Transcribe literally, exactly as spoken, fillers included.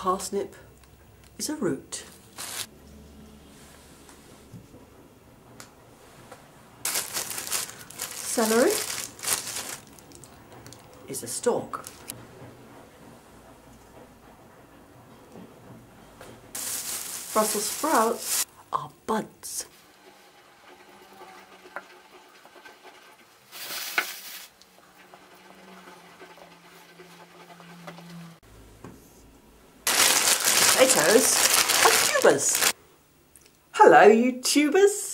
parsnip is a root. Celery is a stalk. Brussels sprouts are buds. Potatoes are tubers. Hello, you tubers.